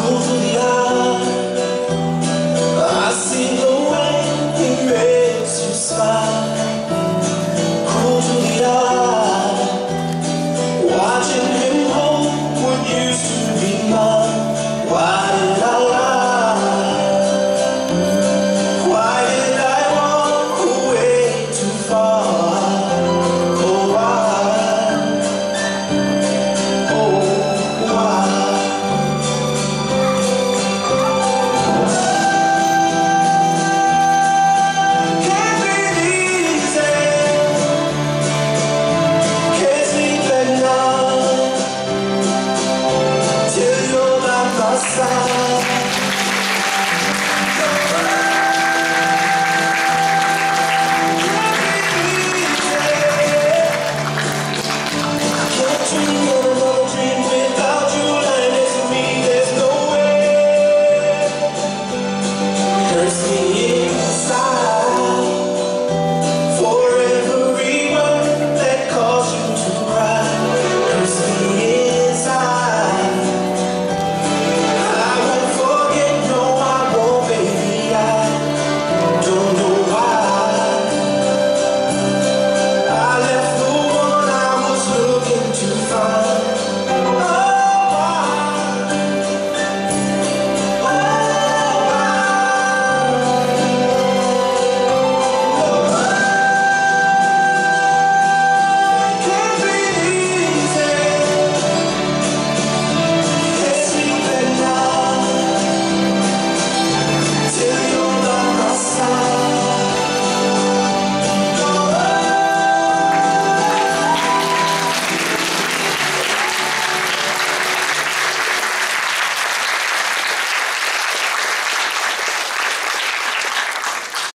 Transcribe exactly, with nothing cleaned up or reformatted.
cool to the eye. I see the way he makes you smile. Cool to the eye, watching him hold what used to be mine. Why did I lie? Why did I walk away too far? Oh why? Oh why? Can't breathe easy, can't sleep at night till you're by my side.